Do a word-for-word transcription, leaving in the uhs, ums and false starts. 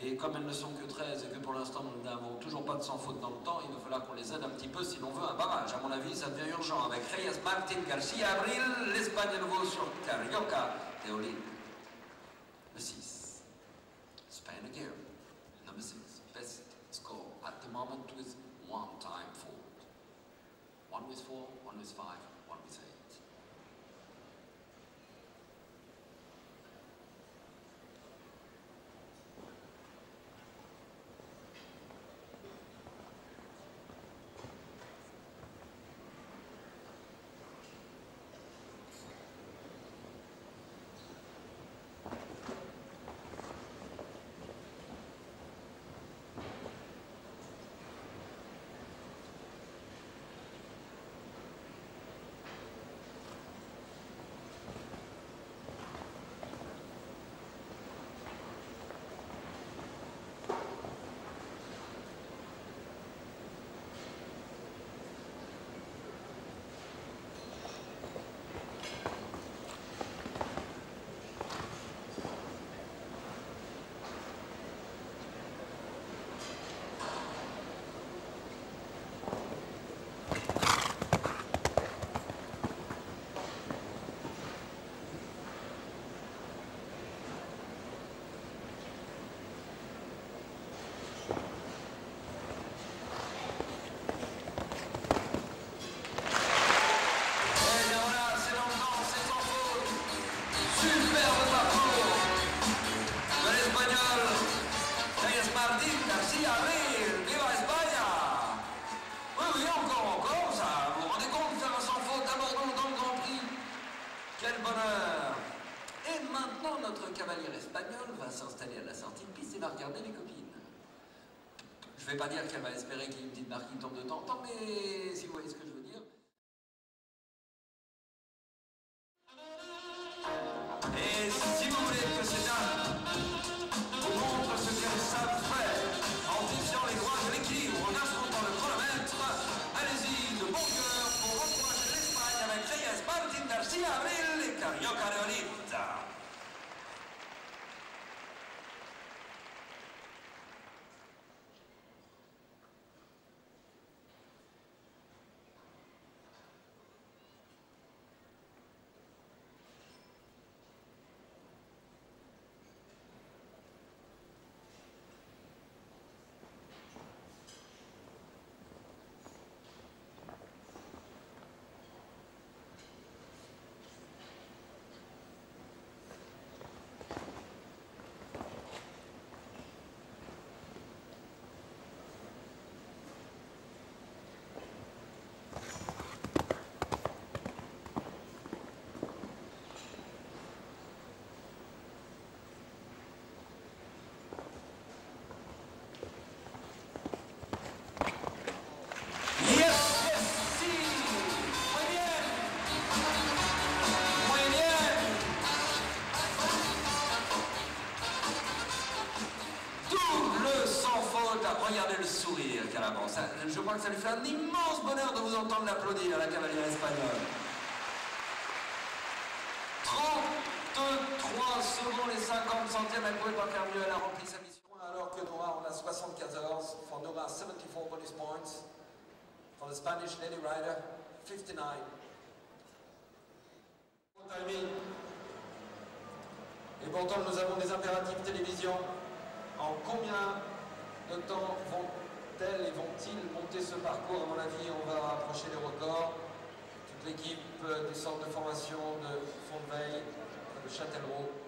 Et comme elles ne sont que treize et que pour l'instant nous n'avons toujours pas de sans faute dans le temps, il va falloir qu'on les aide un petit peu si l'on veut un barrage. À mon avis, ça devient urgent avec Reyes Martin, Garcia Abril, l'Espagne à nouveau sur Carioca et Oli. Le six. Spain again. Number six. Best score at the moment with one time forward. One with four, one with five, one with eight. Garcia Abril, viva España! Oui, oui, encore, encore, ça. Vous vous rendez compte de faire un sans faute à Bordeaux dans le Grand Prix? Quel bonheur! Et maintenant, notre cavalier espagnol va s'installer à la sortie de piste et va regarder les copines. Je ne vais pas dire qu'elle va espérer qu'il y ait une petite barre qui tombe de temps en temps, mais si vous voyez ce que je veux dire. Et si vous voulez que ces dames vous montrent ce qu'elles savent faire, en utilisant les droits de l'équilibre, en affrontant le chronomètre, allez-y de bon cœur pour encourager l'Espagne avec Reyes Martin, Garcia Abril et Carioca de Olita. Regardez le sourire qu'elle avance. Je crois que ça lui fait un immense bonheur de vous entendre l'applaudir, la cavalière espagnole. trente-trois secondes et cinquante centièmes, elle ne pouvait pas faire mieux, elle a rempli sa mission. Alors que Nora, on a soixante-quatorze. For Nora, seventy-four bonus points. For the Spanish Lady Rider, fifty-nine. Et pourtant, nous avons des impératifs télévision. En combien de temps vont-elles et vont-ils monter ce parcours? À mon avis, on va approcher les records. Toute l'équipe du centre de formation de Fontvieille, de Châtellerault,